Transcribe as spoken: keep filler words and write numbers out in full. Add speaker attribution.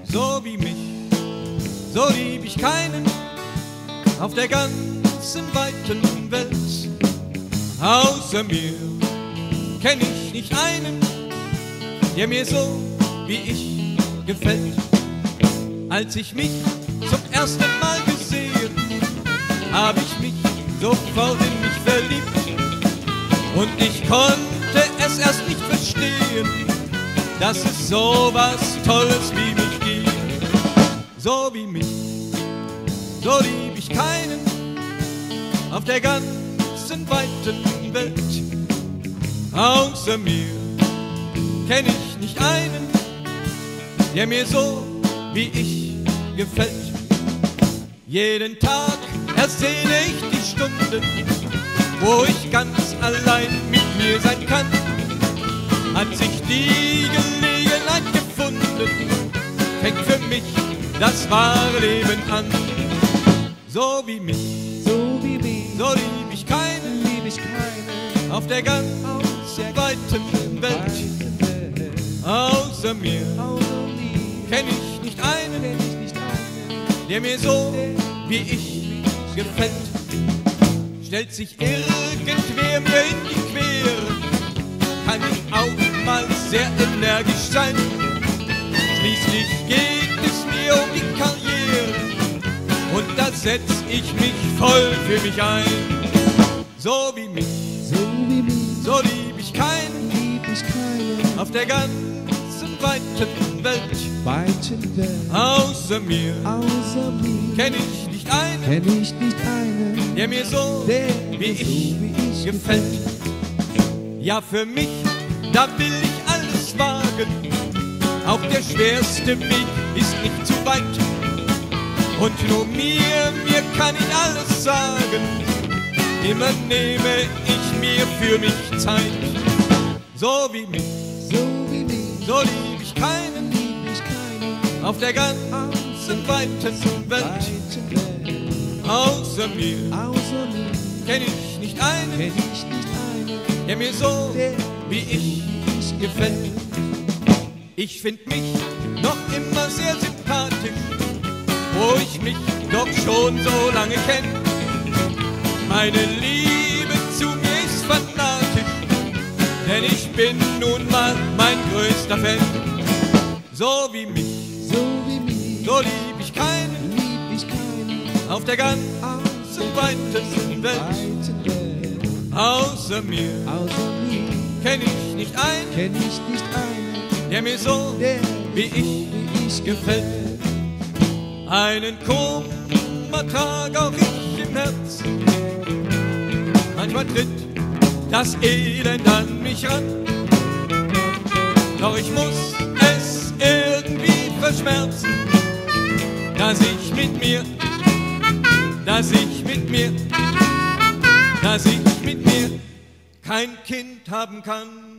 Speaker 1: so wie mich, so lieb ich keinen auf der ganzen weiten Welt. Außer mir kenn ich nicht einen, der mir so wie ich gefällt. Als ich mich zum ersten Mal gesehen, hab ich mich sofort in mich verliebt. Und ich konnte es erst nicht verstehen, dass es so was Tolles wie mich gibt. So wie mich, so lieb ich keinen auf der ganzen weiten Welt. Außer mir kenn ich nicht einen, der mir so wie ich gefällt. Jeden Tag ersehne ich die Stunden, wo ich ganz allein mit mir sein kann. Hat sich die Gelegenheit gefunden, fängt für mich das wahre Leben an. So wie mich,
Speaker 2: So wie mich,
Speaker 1: so lieb ich keinen,
Speaker 2: lieb ich keinen
Speaker 1: auf der ganzen weiten Welt.
Speaker 2: Welt.
Speaker 1: Außer mir
Speaker 2: Außer mir
Speaker 1: kenn ich nicht einen,
Speaker 2: kenn ich nicht einen,
Speaker 1: der mir so wie ich gefällt. Stellt sich irgendwer mir in die Quere, kann ich auch mal sehr energisch sein. Schließlich geht es mir um die Karriere und da setz ich mich voll für mich ein. So wie mich,
Speaker 2: so wie mich,
Speaker 1: so lieb ich keinen
Speaker 2: lieb ich keinen
Speaker 1: auf der ganzen weiten Welt.
Speaker 2: weiten Welt.
Speaker 1: Außer mir
Speaker 2: Außer mir
Speaker 1: kenn ich nicht einen,
Speaker 2: kenn ich nicht einen,
Speaker 1: der mir so
Speaker 2: der
Speaker 1: wie
Speaker 2: mir so
Speaker 1: ich
Speaker 2: wie ich
Speaker 1: gefällt. Ja, für mich, da will ich alles wagen. Auch der schwerste Weg ist nicht zu weit. Und nur mir, mir kann ich alles sagen. Immer nehme ich mir für mich Zeit. So wie mich,
Speaker 2: so wie mich,
Speaker 1: so lieb ich keinen
Speaker 2: lieb ich keinen
Speaker 1: auf der ganzen weiten Welt.
Speaker 2: weiten Welt.
Speaker 1: Außer mir
Speaker 2: Außer mir
Speaker 1: kenn ich nicht einen,
Speaker 2: kenn ich nicht einen,
Speaker 1: der mir so
Speaker 2: der
Speaker 1: wie ich gefällt. Ich find mich noch immer sehr sympathisch, wo ich mich doch schon so lange kenn. Meine Liebe zu mir ist fanatisch, denn ich bin nun mal mein größter Fan. So wie mich,
Speaker 2: so wie mich,
Speaker 1: so lieb ich keinen
Speaker 2: lieb ich keinen
Speaker 1: auf der ganzen weitesten Welt.
Speaker 2: weiten Welt.
Speaker 1: Außer mir
Speaker 2: Außer mir
Speaker 1: kenn ich nicht einen,
Speaker 2: kenn ich nicht einen,
Speaker 1: der mir so
Speaker 2: der
Speaker 1: wie ich
Speaker 2: wie ich
Speaker 1: gefällt. Einen Kummer trag auch ich im Herzen, manchmal tritt das Elend an mich ran, doch ich muss es irgendwie verschmerzen, dass ich mit mir, dass ich mit mir, dass ich mit mir kein Kind haben kann.